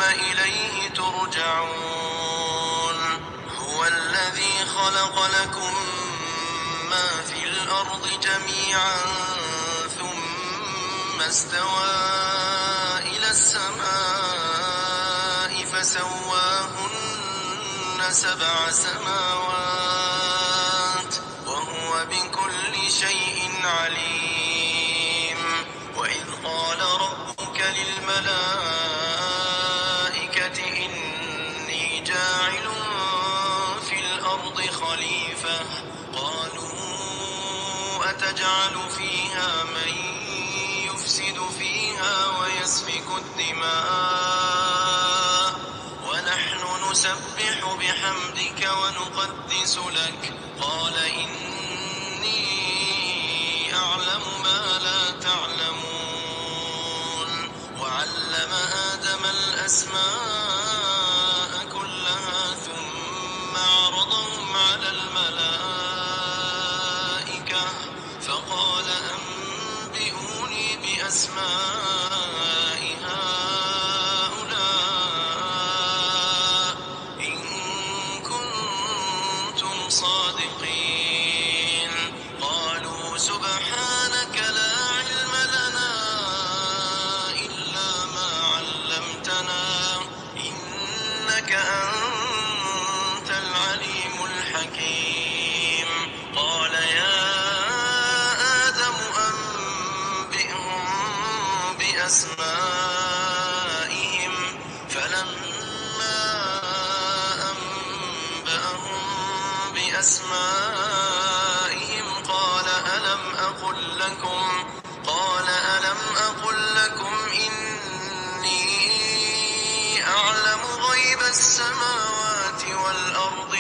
ثم إليه ترجعون هو الذي خلق لكم ما في الأرض جميعا ثم استوى إلى السماء فسواهن 7 سماوات وهو بكل شيء عليم وإذ قال ربك للملائكة إني جاعل في الأرض خليفة قالوا أتجعل فيها من يفسد فيها ويسفك الدماء ونحن نسبح بحمدك ونقدس لك قال إني أعلم ما لا تعلمون وعلم آدم الأسماء كلها ثم عرضهم على الملائكة فقال أنبئوني بأسماء هؤلاء إن كنتم صادقين قالوا سبحانك لا علم لنا إلا ما علمتنا إنك أنت العليم الحكيم قال يا آدم أنبئهم بأسمائهم فلما أنبأهم بأسمائهم قال ألم أقل لكم إني أعلم غيب السماوات والأرض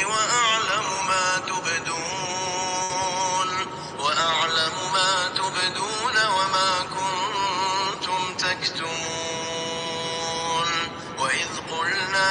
وأعلم ما تبدون وما كنتم تكتمون وإذ قلنا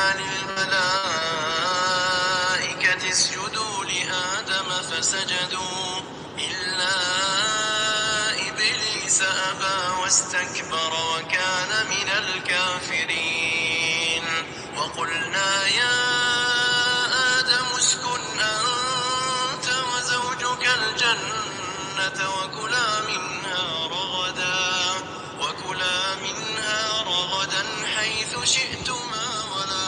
للملائكة اسجدوا لآدم فسجدوا إلا إبليس أبى واستكبر وكان من الكافرين وقلنا يا آدم اسكن أنت وزوجك الجنة وكلا منها رغدا حيث شئتما ولا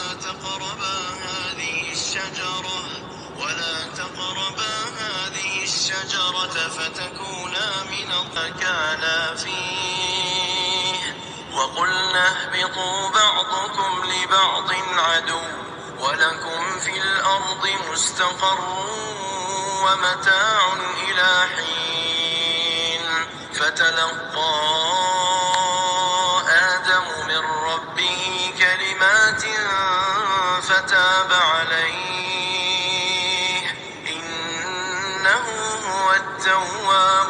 تقربا هذه الشجرة فتكونا من كانا فيه وقلنا اهبطوا بعضكم لبعض عدو ولكم في الأرض مستقر ومتاع إلى حين فتلقى آدم من ربه كلمات فتاب عليه إنه هو التواب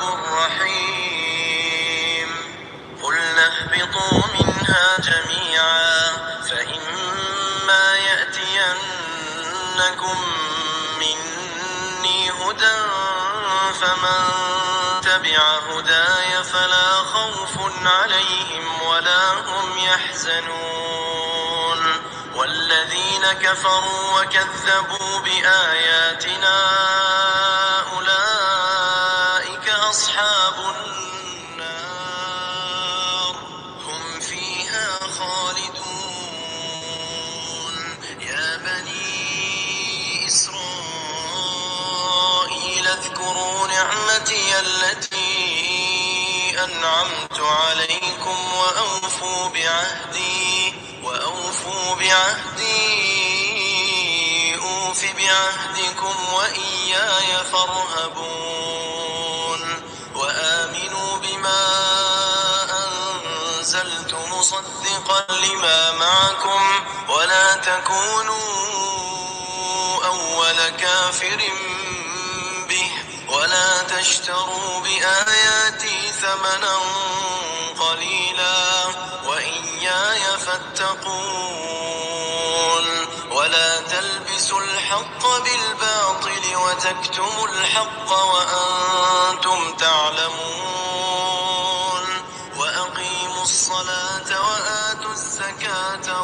الرحيم قلنا اهبطوا منها جميعا فإما يأتينكم مني هدى فمن تبع هداي فلا خوف عليهم ولا هم يحزنون والذين كفروا وكذبوا بآياتنا أولئك أصحاب النار هم فيها خالدون يا بني إسرائيل اذكروا نعمتي التي أنعمت عليكم وأوفوا بعهدي أوف بعهدكم وإياي فارهبون وآمنوا بما أنزلت مصدقا لما معكم ولا تكونوا أول كافر به ولا تشتروا بآياتي ثمنا قليلا وإياي فاتقون ولا تلبسوا الحق بالباطل وتكتموا الحق وأنتم تعلمون وأقيموا الصلاة وآتوا الزكاة